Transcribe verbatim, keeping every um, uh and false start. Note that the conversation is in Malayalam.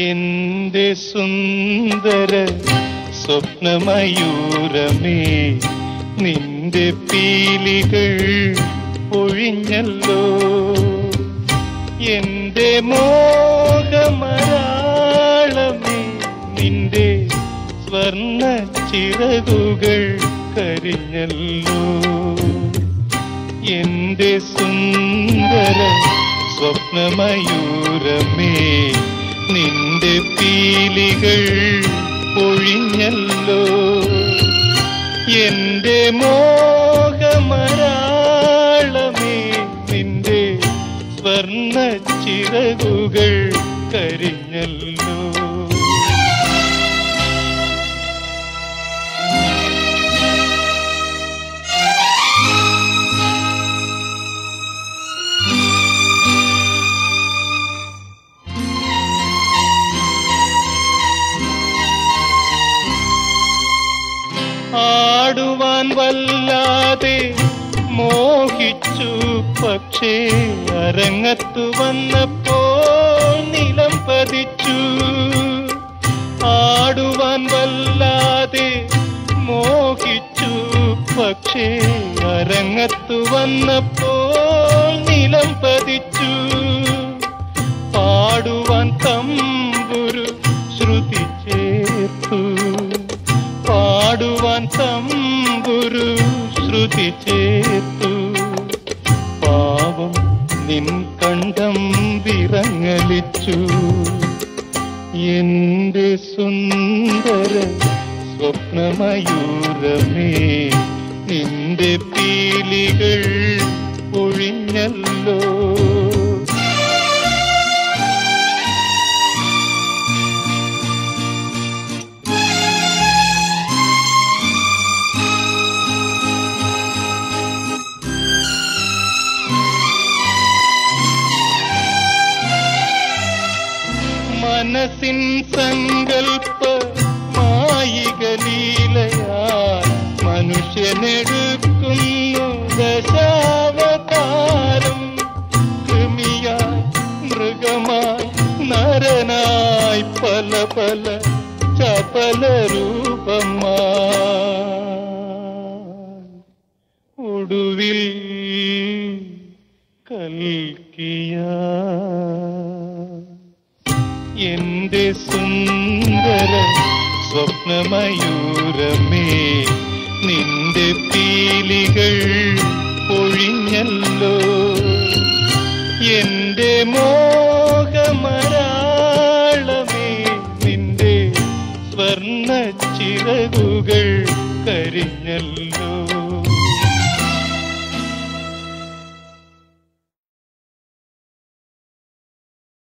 എന്റെ സുന്ദര സ്വപ്നമയൂരമേ, നിന്റെ പീലികൾ പൊഴിഞ്ഞല്ലോ. എന്റെ മോഹമരാളമേ, നിന്റെ സ്വർണ്ണ ചിറകുകൾ കരിഞ്ഞല്ലോ. എന്റെ സുന്ദര സ്വപ്നമയൂരമേ, നിന്റെ പീലികൾ പൊഴിഞ്ഞല്ലോ. എന്റെ മോഹമരാളമേ, നിന്റെ സ്വർണ്ണ ചിറകുകൾ കരിഞ്ഞല്ലോ. ആടുവാൻ വല്ലാതെ മോഹിച്ചു, പക്ഷേ അരങ്ങത്തു വന്നപ്പോൾ നിലം പതിച്ചു. ആടുവാൻ വല്ലാതെ മോഹിച്ചു, പക്ഷേ അരങ്ങത്തു വന്നപ്പോൾ നിലം പതിച്ചു. പാടുവാൻ തമ്പുരു ശ്രുതി ചേർത്തു, പാടുവാൻ തമ്പുരു ശ്രുതി ചേർത്തു. പാവം നിൻ കണ്ഠം വിറങ്ങലിച്ചു. എന്റെ സുന്ദര സ്വപ്നമയൂരമേ, നിന്റെ പീലികൾ പൊഴിഞ്ഞല്ലോ. മനസ്സിൻ സങ്കൽപ്പ മായിക ലീലയാൽ മനുഷ്യനെടുക്കുന്നു ദശാവതാരം. കൃമിയായി, മൃഗമായി, നരനായി, പല പല ചപല രൂപമായി, ഒടുവിൽ കൽക്കിയാ. എന്റെ സുന്ദര സ്വപ്നമയൂരമേ, നിന്റെ പീലികൾ പൊഴിഞ്ഞല്ലോ. എന്റെ മോഹമരാളമേ, നിന്റെ സ്വർണ്ണ ചിറകുകൾ കരിഞ്ഞല്ലോ.